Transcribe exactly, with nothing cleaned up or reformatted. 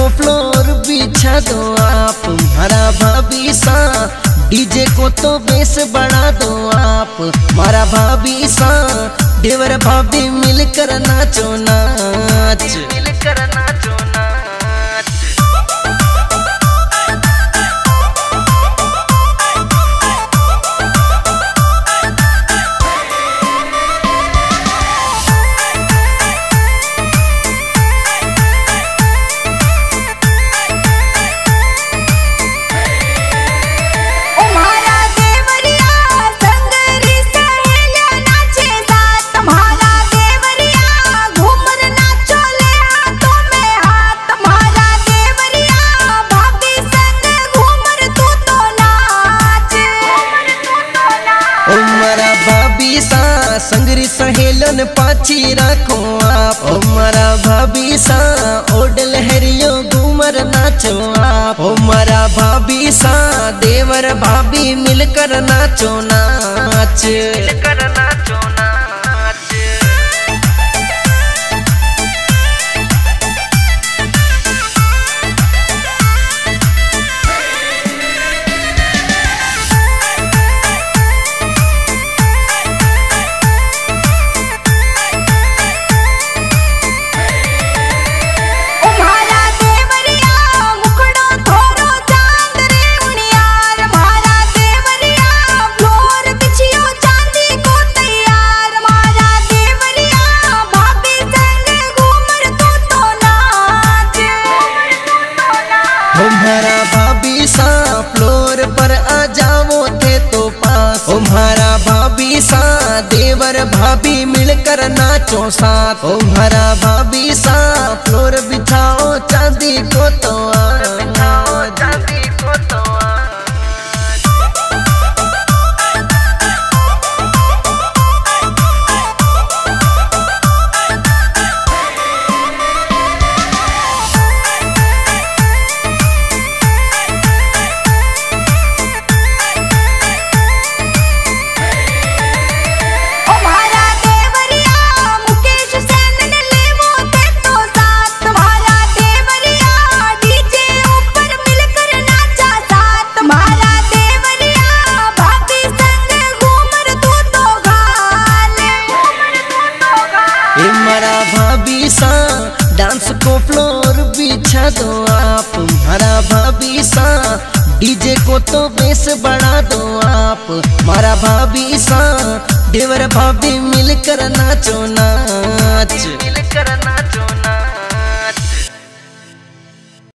को फ्लोर बिछा दो आप, मारा भाभी सा डीजे को तो बेस बढ़ा दो आप, मारा भाभी सा देवर भाभी मिलकर नाचो नाच, मिलकर नाचो नाच। संगरी सहेलन पाची रखो आप, ओ मारा भाभी सा ओडल हरियो घूमर नाचो आप, ओ मारा भाभी सा देवर भाभी मिलकर नाचो नाच, मिलकर नाचो नाच। हमारा भाभी सा फ्लोर पर आ जाओ थे तो पास, हमारा भाभी सा देवर भाभी मिलकर नाचो साथ, हमारा भाभी सा फ्लोर बिछाओ चांदी को तो बिछाओ चांदी को तो भाभी सा डांस को फ्लोर बिछा दो आप, मारा भाभी सा डीजे को तो बेस बढ़ा दो आप, मारा भाभी सा देवर भाभी मिलकर नाचो नाच, मिलकर नाचो।